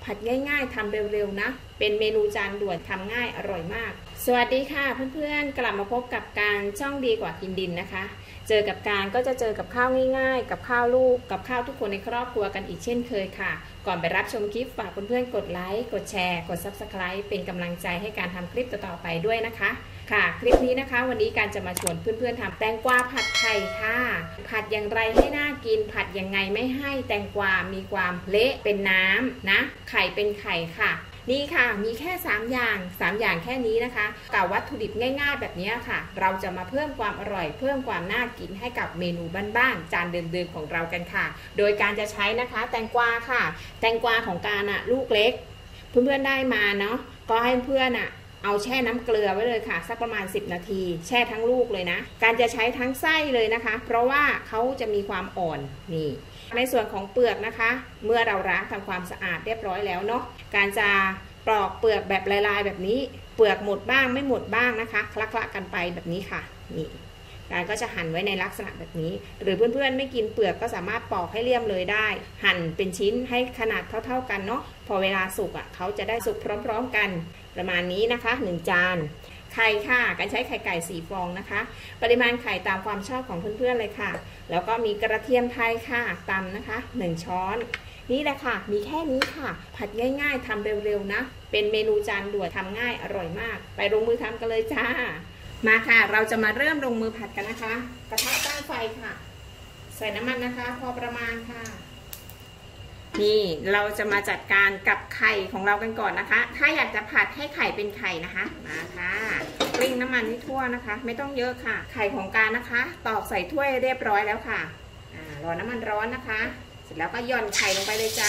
ผัดง่ายๆทำเร็วๆนะเป็นเมนูจานด่วนทำง่ายอร่อยมากสวัสดีค่ะเพื่อนๆกลับมาพบกับการช่องดีกว่ากินดินนะคะเจอกับการก็จะเจอกับข้าวง่ายๆกับข้าวลูกกับข้าวทุกคนในครอบครัวกันอีกเช่นเคยค่ะก่อนไปรับชมคลิปฝากเพื่อนๆกดไลค์กดแชร์กด Subscribe เป็นกำลังใจให้การทำคลิปต่อๆไปด้วยนะคะค่ะคลิปนี้นะคะวันนี้การจะมาชวนเพื่อนๆทำแตงกวาผัดไข่ค่ะผัดอย่างไรให้น่ากินผัดยังไงไม่ให้แตงกวามีความเละเป็นน้ำนะไข่เป็นไข่ค่ะนี่ค่ะมีแค่3อย่างแค่นี้นะคะกับวัตถุดิบง่ายๆแบบนี้ค่ะเราจะมาเพิ่มความอร่อยเพิ่มความน่ากินให้กับเมนูบ้านๆจานเดิมๆของเรากันค่ะโดยการจะใช้นะคะแตงกวาค่ะแตงกวาของการลูกเล็กเพื่อนๆได้มาเนาะก็ให้เพื่อนเอาแช่น้ำเกลือไว้เลยค่ะสักประมาณ10นาทีแช่ทั้งลูกเลยนะการจะใช้ทั้งไส้เลยนะคะเพราะว่าเขาจะมีความอ่อนนี่ในส่วนของเปลือกนะคะเมื่อเราล้างทำความสะอาดเรียบร้อยแล้วเนาะการจะปลอกเปลือกแบบลายๆแบบนี้เปลือกหมดบ้างไม่หมดบ้างนะคะคละๆกันไปแบบนี้ค่ะนี่การก็จะหั่นไว้ในลักษณะแบบนี้หรือเพื่อนๆไม่กินเปลือกก็สามารถปอกให้เลี่ยมเลยได้หั่นเป็นชิ้นให้ขนาดเท่าๆกันเนาะพอเวลาสุกเขาจะได้สุกพร้อมๆกันประมาณนี้นะคะ1จานไข่ค่ะการใช้ไข่ไก่4ฟองนะคะปริมาณไข่ตามความชอบของเพื่อนๆเลยค่ะแล้วก็มีกระเทียมไทยค่ะตำนะคะ1ช้อนนี่แหละค่ะมีแค่นี้ค่ะผัดง่ายๆทำเร็วๆนะเป็นเมนูจานด่วนทำง่ายอร่อยมากไปลงมือทำกันเลยจ้ามาค่ะเราจะมาเริ่มลงมือผัดกันนะคะกระทะตั้งไฟค่ะใส่น้ำมันนะคะพอประมาณค่ะนี่เราจะมาจัดการกับไข่ของเรากันก่อนนะคะถ้าอยากจะผัดให้ไข่เป็นไข่นะคะมาค่ะกลิ้งน้ำมันให้ทั่วนะคะไม่ต้องเยอะค่ะไข่ของการนะคะตอกใส่ถ้วยเรียบร้อยแล้วค่ะรอน้ำมันร้อนนะคะเสร็จแล้วก็หย่อนไข่ลงไปเลยจ้า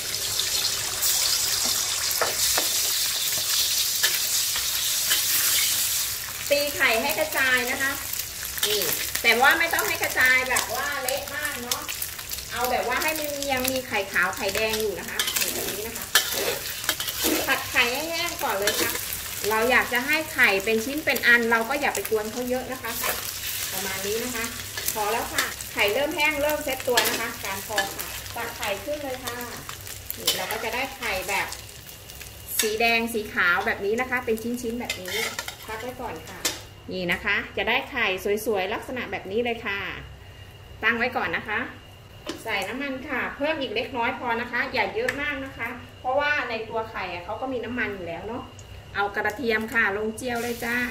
ตีไข่ให้กระจายนะคะนี่แต่ว่าไม่ต้องให้กระจายแบบว่าเละมากเนาะเอาแบบว่าให้มันยังมีไข่ขาวไข่แดงอยู่นะคะแบบนี้นะคะผัดไข่ให้แห้งก่อนเลยค่ะเราอยากจะให้ไข่เป็นชิ้นเป็นอันเราก็อย่าไปกวนเขาเยอะนะคะประมาณนี้นะคะพอแล้วค่ะไข่เริ่มแห้งเริ่มเซ็ตตัวนะคะการพอค่ะตักไข่ขึ้นเลยค่ะนี่เราก็จะได้ไข่แบบสีแดงสีขาวแบบนี้นะคะเป็นชิ้นๆแบบนี้พักไว้ก่อนค่ะนี่นะคะจะได้ไข่สวยๆลักษณะแบบนี้เลยค่ะตั้งไว้ก่อนนะคะใส่น้ำมันค่ะเพิ่มอีกเล็กน้อยพอนะคะอย่าเยอะมากนะคะเพราะว่าในตัวไข่เขาก็มีน้ำมันอยู่แล้วเนาะเอากระเทียมค่ะลงเจียวเลยจ้า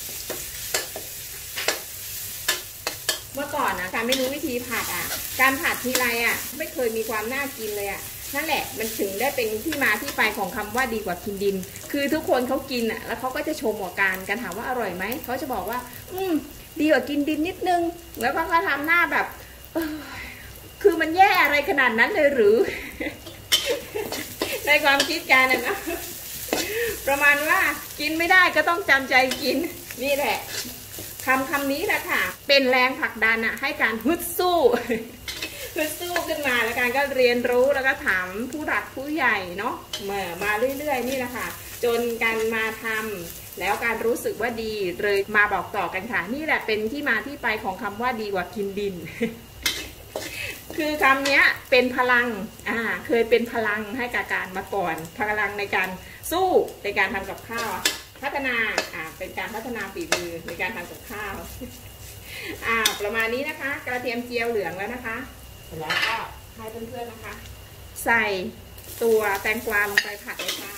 เมื่อก่อนการไม่รู้วิธีผัดการผัดทีไรไม่เคยมีความน่ากินเลยนั่นแหละมันถึงได้เป็นที่มาที่ไปของคำว่าดีกว่ากินดินคือทุกคนเขากินแล้วเขาก็จะชมหัวการถามว่าอร่อยไหมเขาจะบอกว่าดีกว่ากินดินนิดนึงแล้วก็เขาทำหน้าแบบคือมันแย่อะไรขนาดนั้นเลยหรือ ในความคิดการนะประมาณว่ากินไม่ได้ก็ต้องจำใจกินนี่แหละคำนี้แหละค่ะเป็นแรงผลักดันให้การฮึดสู้ฮึดสู้ขึ้นมาแล้วการก็เรียนรู้แล้วก็ถามผู้หลักผู้ใหญ่เนาะมาเรื่อยๆนี่แหละค่ะจนการมาทำแล้วการรู้สึกว่าดีเลยมาบอกต่อกันค่ะนี่แหละเป็นที่มาที่ไปของคำว่าดีกว่ากินดิน คือคำนี้เป็นพลังเคยเป็นพลังให้กับการมาก่อนพลังในการสู้ในการทำกับข้าวพัฒนาเป็นการพัฒนาฝีมือในการทำกับข้าวประมาณนี้นะคะกระเทียมเจียวเหลืองแล้วนะคะแล้วก็ให้เพื่อนๆนะคะใส่ตัวแตงกวาลงไปผัดเลยค่ะ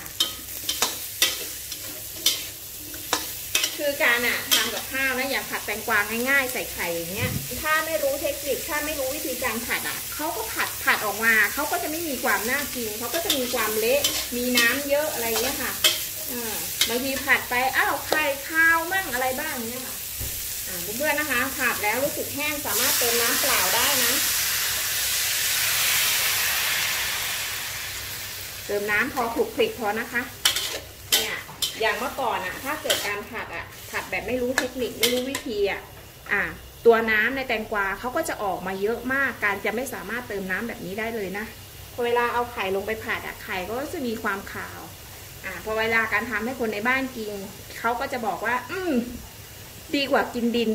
คือการทำกับข้าวนะอย่าผัดแตงกวาง่ายๆใส่ไข่อย่างเงี้ยถ้าไม่รู้เทคนิคถ้าไม่รู้วิธีการผัดเขาก็ผัดออกมาเขาก็จะไม่มีความน่ากินเขาก็จะมีความเละมีน้ำเยอะอะไรเงี้ยค่ะบางทีผัดไปไข่คาวมั่งอะไรบ้างเนี่ยค่ะเพื่อนๆนะคะผัดแล้วรู้สึกแห้งสามารถเติมน้ำเปล่าได้นะเติมน้ำพอคลุกคลิกพอนะคะเนี่ยอย่างเมื่อก่อนถ้าเกิดการผัดแบบไม่รู้เทคนิคไม่รู้วิธีตัวน้ำในแตงกวาเขาก็จะออกมาเยอะมากการจะไม่สามารถเติมน้ำแบบนี้ได้เลยนะพอเวลาเอาไข่ลงไปผัดไข่ก็จะมีความขาวพอเวลาการทำให้คนในบ้านกินเขาก็จะบอกว่าดีกว่ากินดิน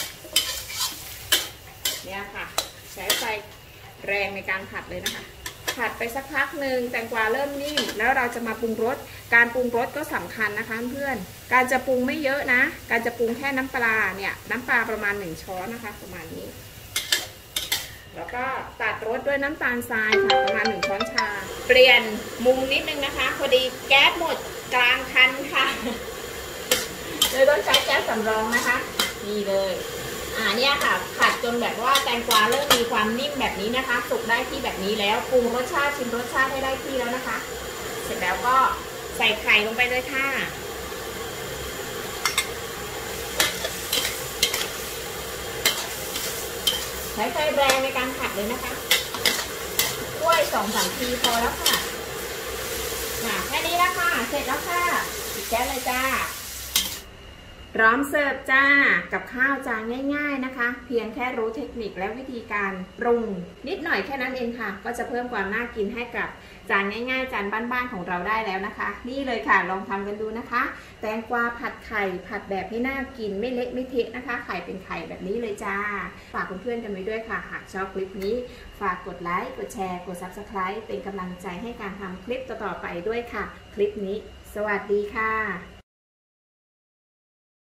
เนี่ยค่ะใช้ไฟแรงในการผัดเลยนะคะผัดไปสักพักหนึ่งแตงกวาเริ่มนิ่มแล้วเราจะมาปรุงรสการปรุงรสก็สำคัญนะคะเพื่อนการจะปรุงไม่เยอะนะการจะปรุงแค่น้ำปลาเนี่ยน้ำปลาประมาณ1ช้อนนะคะประมาณนี้แล้วก็ตัดรสด้วยน้ำตาลทรายค่ะประมาณ1ช้อนชาเปลี่ยนมุมนิดนึงนะคะพอดีแก๊สหมดกลางคันค่ะเลยต้องใช้แก๊สสำรองนะคะนี่เลยเนี่ยค่ะผัดจนแบบว่าแตงกวาเริ่มมีความนิ่มแบบนี้นะคะสุกได้ที่แบบนี้แล้วปรุงรสชาติชิมรสชาติให้ได้ที่แล้วนะคะเสร็จแล้วก็ใส่ไข่ลงไปเลยค่ะใช้ไฟแรงในการผัดเลยนะคะถ้วย 2-3 ทีพอแล้วค่ะแค่นี้แล้วค่ะเสร็จแล้วค่ะปิดแก๊สเลยจ้าพร้อมเสิร์ฟจ้ากับข้าวจานง่ายๆนะคะเพียงแค่รู้เทคนิคและวิธีการปรุงนิดหน่อยแค่นั้นเองค่ะก็จะเพิ่มความน่ากินให้กับจานง่ายๆจานบ้านๆของเราได้แล้วนะคะนี่เลยค่ะลองทำกันดูนะคะแตงกวาผัดไข่ผัดแบบให้น่ากินไม่เละไม่เทะนะคะไข่เป็นไข่แบบนี้เลยจ้าฝากเพื่อนๆกันไว้ด้วยค่ะหากชอบคลิปนี้ฝากกดไลค์กดแชร์กด Subscribe เป็นกำลังใจให้การทำคลิปต่อๆไปด้วยค่ะคลิปนี้สวัสดีค่ะ